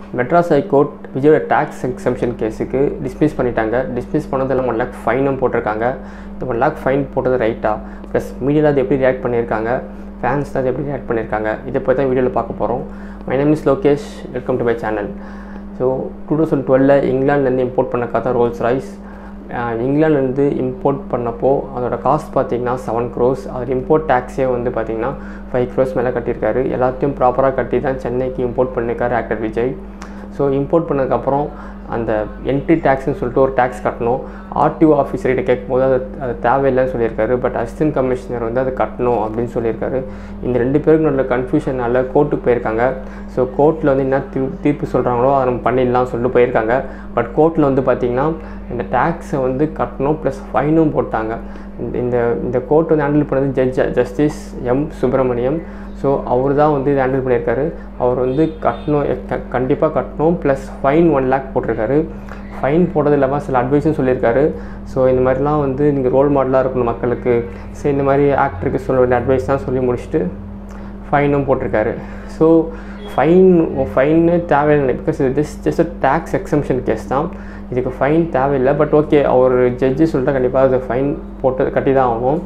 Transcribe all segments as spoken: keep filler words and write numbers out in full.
Madras high court விஜயோட tax exemption கேஸுக்கு dismiss பண்ணிட்டாங்க. டிஸ்மிஸ் பண்ணதெல்லாம் ஒன் லேக் ஃபைனும் போட்டிருக்காங்க. இந்த ஒன் லேக் ஃபைன் போட்டது ரைட்டா, ப்ளஸ் மீடியாவில் அது எப்படி ரியாக்ட் பண்ணியிருக்காங்க, ஃபேன்ஸ் தான் அது எப்படி ரியாக்ட் பண்ணியிருக்காங்க, இதை பற்றி தான் வீடியோவில் பார்க்க போகிறோம். My name is Lokesh, welcome to my channel. So two thousand twelve இங்கிலாந்துலேருந்து இம்போர்ட் பண்ண கார் தான் ரோல்ஸ் ராய்ஸ். இங்கிலாந்துலேருந்து இம்போர்ட் பண்ணப்போ அதோட காஸ்ட் பார்த்திங்கன்னா செவன் க்ரோஸ். அது இம்போர்ட் டேக்ஸே வந்து பார்த்திங்கன்னா ஃபைவ் க்ரோஸ் மேலே கட்டியிருக்காரு. எல்லாத்தையும் ப்ராப்பராக கட்டி தான் சென்னைக்கு இம்போர்ட் பண்ணியிருக்காரு ஆக்டர் விஜய். ஸோ இம்போர்ட் பண்ணதுக்கப்புறம் அந்த என்ட்ரி டேக்ஸ்ன்னு சொல்லிட்டு ஒரு டேக்ஸ் கட்டணும். ஆர்டிஓ ஆஃபீஸர்கிட்ட கேட்கும்போது அது அது தேவையில்லைன்னு சொல்லியிருக்காரு. பட் அசிஸ்டன்ட் கமிஷனர் வந்து அது கட்டணும் அப்படின்னு சொல்லியிருக்காரு. இந்த ரெண்டு பேருக்கு நல்ல கன்ஃபியூஷனால் கோர்ட்டுக்கு போயிருக்காங்க. ஸோ கோர்ட்டில் வந்து என்ன தீ தீர்ப்பு சொல்கிறாங்களோ அதை நம்ம பண்ணிடலாம் சொல்லிட்டு போயிருக்காங்க. பட் கோர்ட்டில் வந்து பார்த்திங்கன்னா இந்த டேக்ஸை வந்து கட்டணும் ப்ளஸ் ஃபைனும் போட்டாங்க. இந்த இந்த கோர்ட் வந்து ஹேண்டில் பண்ணது judge justice M Subramaniam. So அவர் தான் வந்து இது ஹேண்டில் பண்ணியிருக்காரு. அவர் வந்து கட்டணும், க கண்டிப்பாக கட்டணும், ப்ளஸ் ஃபைன் ஒன் லேக் போட்டிருக்காரு. ஃபைன் போட்டது இல்லாமல் சில அட்வைஸும் சொல்லியிருக்காரு. ஸோ இந்த மாதிரிலாம் வந்து நீங்கள் ரோல் மாடலாக இருக்கணும் மக்களுக்கு. ஸோ இந்த மாதிரி ஆக்டருக்கு சொல்ல வேண்டிய அட்வைஸ் தான் சொல்லி முடிச்சுட்டு ஃபைனும் போட்டிருக்காரு. ஸோ ஃபைன் ஃபைன்னு தேவையில்லை, பிகாஸ் இது just just tax exemption case தான். இதுக்கு ஃபைன் தேவையில்லை. பட் ஓகே, அவர் ஜட்ஜு சொல்லிட்டு கண்டிப்பாக அது ஃபைன் போட்டு கட்டி தான் ஆகணும்.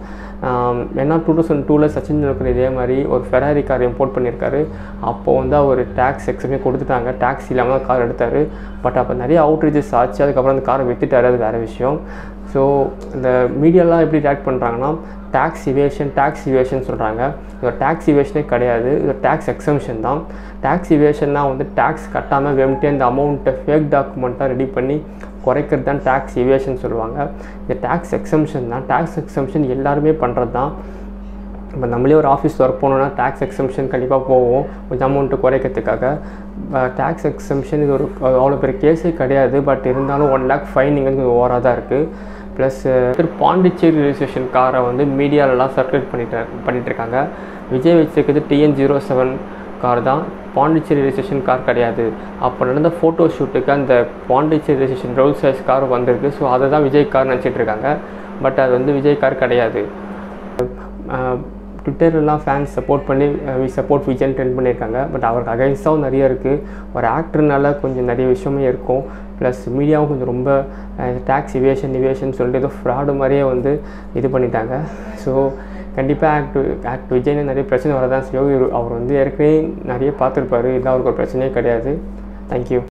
ஏன்னா டூ தௌசண்ட் டூவில் சச்சின் டெண்டுல்கர் இதே மாதிரி ஒரு ஃபெராரி கார் இம்போர்ட் பண்ணியிருக்காரு. அப்போது வந்து அவர் டேக்ஸ் எக்ஸம்ஷன் கொடுத்துட்டாங்க. டேக்ஸ் இல்லாமல் தான் கார் எடுத்தார். பட் அப்போ நிறைய அவுட்ரீச்சஸ் ஆச்சு. அதுக்கப்புறம் அந்த காரை விற்றுட்டார், அது வேறு விஷயம். ஸோ இந்த மீடியாலாம் எப்படி ரியாக்ட் பண்ணுறாங்கன்னா டேக்ஸ் இவேஷன் டேக்ஸ் இவேஷன் சொல்கிறாங்க. இது டேக்ஸ் இவேஷனே கிடையாது, இது டேக்ஸ் எக்ஸம்ஷன் தான். டேக்ஸ் இவேஷன்னா வந்து டேக்ஸ் கட்டாமல் வெம்ட்டே அந்த அமௌண்ட்டை ஃபேக் டாக்குமெண்ட்டாக ரெடி பண்ணி குறைக்கிறது தான் டேக்ஸ் இவேஷன் சொல்லுவாங்க. இந்த டேக்ஸ் எக்ஸம்ஷன் தான். டேக்ஸ் எக்ஸம்ஷன் எல்லாருமே பண்ணுறது தான். இப்போ நம்மளே ஒரு ஆஃபீஸ் ஒர்க் போனோன்னா டேக்ஸ் எக்ஸம்ஷன் கண்டிப்பாக போவோம் கொஞ்சம் அமௌண்ட்டு குறைக்கிறதுக்காக. டேக்ஸ் எக்ஸம்ஷன் இது ஒரு அவ்வளோ பெரிய கேஸே கிடையாது. பட் இருந்தாலும் ஒன் லேக் ஃபைன் இங்கே கொஞ்சம் ஓவராக தான் இருக்குது. ப்ளஸ் பாண்டிச்சேரி ரிஜிஸ்ட்ரேஷன் காரை வந்து மீடியாலலாம் சர்க்குலேட் பண்ணிட்டு பண்ணிகிட்ருக்காங்க. விஜய் வச்சுருக்கிறது டிஎன் ஜீரோ செவன் கார் தான், பாண்டிச்சேரி ரிஜிஸ்ட்ரேஷன் கார் கிடையாது. அப்போ நடந்த ஃபோட்டோ ஷூட்டுக்கு அந்த Pondicherry registration Rolls Royce car வந்திருக்கு. ஸோ அதை தான் விஜய் கார் நினச்சிட்ருக்காங்க. பட் அது வந்து விஜய் கார் கிடையாது. ட்விட்டர்லாம் ஃபேன்ஸ் சப்போர்ட் பண்ணி வி சப்போர்ட் விஜய்னு ட்ரெண்ட் பண்ணியிருக்காங்க. பட் அவருக்கு அகைன்ஸ்டாகவும் நிறைய இருக்குது. ஒரு ஆக்டர்னால கொஞ்சம் நிறைய விஷயமே இருக்கும். ப்ளஸ் மீடியாவும் கொஞ்சம் ரொம்ப டேக்ஸ் இவேஷன் இவேஷன் சொல்லிட்டு ஏதோ ஃப்ராடு மாதிரியே வந்து இது பண்ணிட்டாங்க. ஸோ கண்டிப்பாக ஆக்ட் ஆக்ட் விஜய்னு நிறைய பிரச்சனை வரதான் செய்யும். அவர் வந்து ஏற்கனவே நிறைய பார்த்துருப்பாரு. இல்லை அவருக்கு ஒரு பிரச்சனையே கிடையாது. தேங்க்யூ.